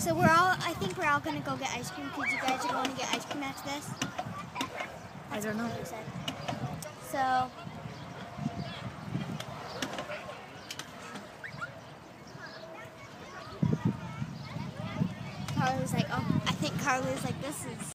So I think we're all gonna go get ice cream because you guys are going to get ice cream after this. I don't know. Said. So. Karle was like, oh, I think Karle is like, this is